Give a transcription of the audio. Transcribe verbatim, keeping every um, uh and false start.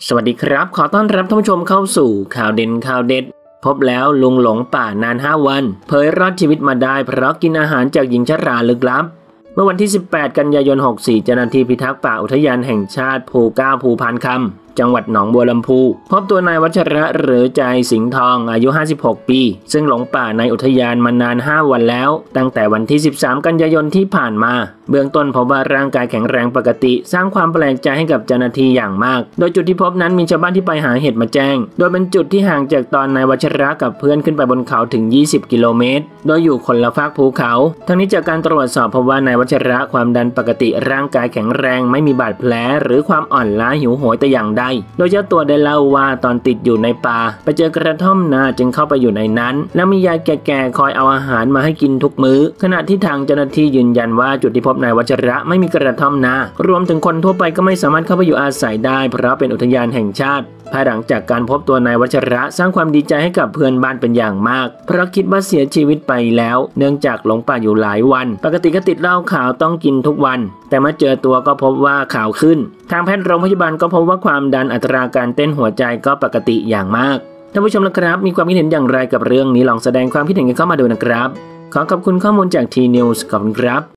สวัสดีครับขอต้อนรับท่านผู้ชมเข้าสู่ข่าวเด่นข่าวเด็ดพบแล้วลุงหลงป่านานห้าวันเผยรอดชีวิตมาได้เพราะกินอาหารจากหญิงชราลึกลับเมื่อวันที่สิบแปดกันยายนหกสี่เจ้าหน้าที่พิทักษ์ป่าอุทยานแห่งชาติภูเก้าภูพานคำจังหวัดหนองบัวลำพูพบตัวนายวัชระหรือใจสิงห์ทองอายุห้าสิบหกปีซึ่งหลงป่าในอุทยานมานานห้าวันแล้วตั้งแต่วันที่สิบสามกันยายนที่ผ่านมาเบื้องต้นพบว่าร่างกายแข็งแรงปกติสร้างความแปลกใจให้กับเจ้าหน้าที่อย่างมากโดยจุดที่พบนั้นมีชาวบ้านที่ไปหาเห็ดมาแจ้งโดยเป็นจุดที่ห่างจากตอนนายวัชระกับเพื่อนขึ้นไปบนเขาถึงยี่สิบกิโลเมตรโดยอยู่คนละฝากภูเขาทั้งนี้จากการตรวจสอบพบว่านายวัชระความดันปกติร่างกายแข็งแรงไม่มีบาดแผลหรือความอ่อนล้าหิวโหยแต่อย่างใดโดยเจ้าตัวได้เล่าว่าตอนติดอยู่ในป่าไปเจอกระท่อมนาจึงเข้าไปอยู่ในนั้นแล้วมียายแก่ๆคอยเอาอาหารมาให้กินทุกมื้อขณะที่ทางเจ้าหน้าที่ยืนยันว่าจุดที่พบนายวัชระไม่มีกระท่อมนารวมถึงคนทั่วไปก็ไม่สามารถเข้าไปอยู่อาศัยได้เพราะเป็นอุทยานแห่งชาติภายหลังจากการพบตัวนายวัชระสร้างความดีใจให้กับเพื่อนบ้านเป็นอย่างมากเพราะคิดว่าเสียชีวิตไปแล้วเนื่องจากหลงป่าอยู่หลายวันปกติก็ติดเหล้าขาวต้องกินทุกวันแต่เมื่อเจอตัวก็พบว่าขาวขึ้นทางแพทย์โรงพยาบาลก็พบว่าความดันอัตราการเต้นหัวใจก็ปกติอย่างมากท่านผู้ชมนะครับมีความคิดเห็นอย่างไรกับเรื่องนี้ลองแสดงความคิดเห็นกันเข้ามาดูนะครับขอขอบคุณข้อมูลจาก ที นิวส์ ขอบคุณครับ